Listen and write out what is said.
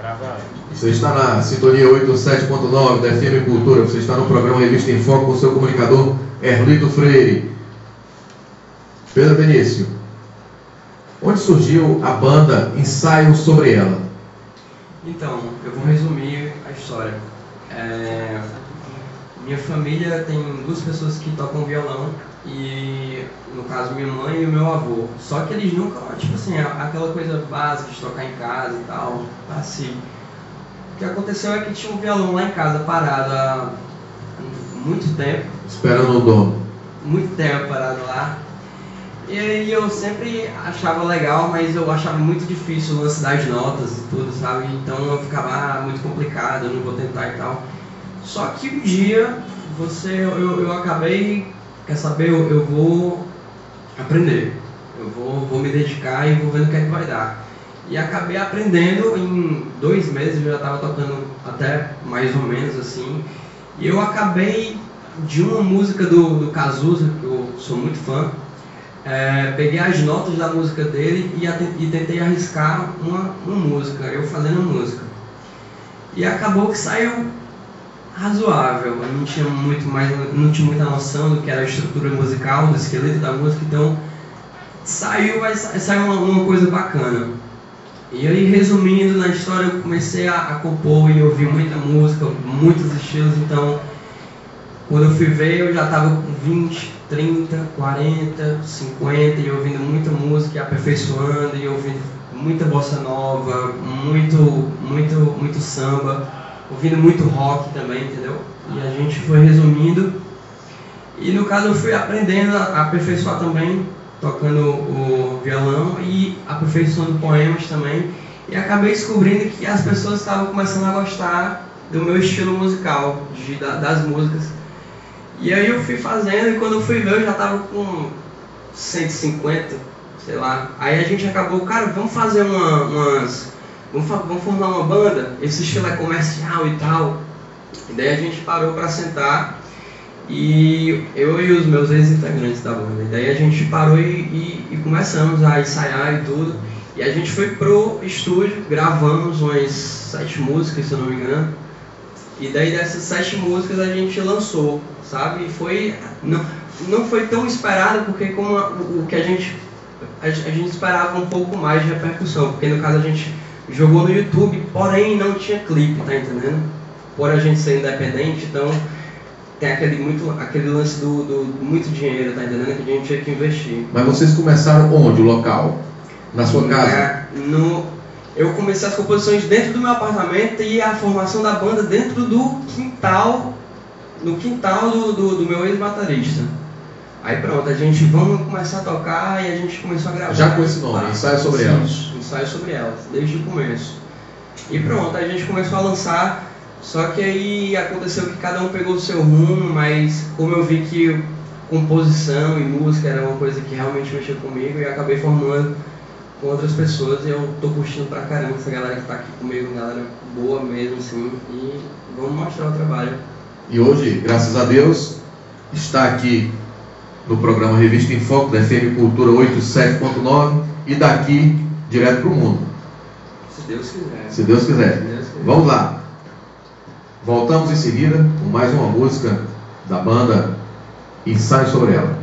Você está na sintonia 87.9 da FM Cultura. Você está no programa Revista em Foco com o seu comunicador Erlito Freire. Pedro Benício, onde surgiu a banda Ensaio Sobre Ela? Então, eu vou resumir a história. Minha família tem duas pessoas que tocam violão, e no caso minha mãe e o meu avô. Só que eles nunca, tipo assim, aquela coisa básica de tocar em casa e tal, assim. O que aconteceu é que tinha um violão lá em casa parado há muito tempo. Esperando o dono. Muito tempo parado lá. E aí eu sempre achava legal, mas eu achava muito difícil o lance das notas e tudo, sabe? Então eu ficava muito complicado, eu não vou tentar e tal. Só que um dia eu acabei, quer saber, eu vou aprender. Eu vou me dedicar e vou ver no que é que vai dar. E acabei aprendendo, em 2 meses eu já estava tocando até mais ou menos assim. E eu acabei de uma música do Cazuza, que eu sou muito fã. Peguei as notas da música dele e tentei arriscar uma música, eu fazendo a música. E acabou que saiu razoável, eu não tinha muita noção do que era a estrutura musical, do esqueleto da música, então saiu uma coisa bacana. E aí, resumindo na história, eu comecei a compor e ouvir muita música, muitos estilos, então quando eu fui ver eu já estava com 20, 30, 40, 50 e ouvindo muita música, e aperfeiçoando, e ouvindo muita bossa nova, muito samba, ouvindo muito rock também, entendeu? E a gente foi resumindo, e no caso eu fui aprendendo a aperfeiçoar também, tocando o violão e aperfeiçoando poemas também, e acabei descobrindo que as pessoas estavam começando a gostar do meu estilo musical, das músicas. E aí eu fui fazendo, e quando eu fui ver eu já estava com 150, sei lá. Aí a gente acabou, cara, vamos fazer vamos formar uma banda, esse estilo é comercial e tal. E daí a gente parou para sentar, e eu e os meus ex-integrantes da banda. E daí a gente parou e começamos a ensaiar e tudo. E a gente foi pro estúdio, gravamos umas 7 músicas, se eu não me engano. E daí dessas 7 músicas a gente lançou, sabe? E não foi tão esperado, porque como o que a gente esperava um pouco mais de repercussão, porque no caso a gente jogou no YouTube, porém não tinha clipe, tá entendendo? Por a gente ser independente, então tem aquele lance do muito dinheiro, tá entendendo? Que a gente tinha que investir. Mas vocês começaram onde, o local? Na sua casa? Eu comecei as composições dentro do meu apartamento e a formação da banda dentro do quintal, do meu ex-baterista. Aí pronto, vamos começar a tocar, e a gente começou a gravar. Já com esse nome, Ensaio Sobre Elas. Ensaio Sobre Elas, desde o começo. E pronto, a gente começou a lançar, só que aí aconteceu que cada um pegou o seu rumo, mas como eu vi que composição e música era uma coisa que realmente mexia comigo, e acabei formando com outras pessoas, e eu tô curtindo pra caramba essa galera que tá aqui comigo, galera boa mesmo, assim, e vamos mostrar o trabalho. E hoje, graças a Deus, está aqui no programa Revista em Foco da FM Cultura 87.9, e daqui direto pro mundo. Se Deus quiser. Se Deus quiser. Vamos lá. Voltamos em seguida com mais uma música da banda Ensaio Sobre Ela.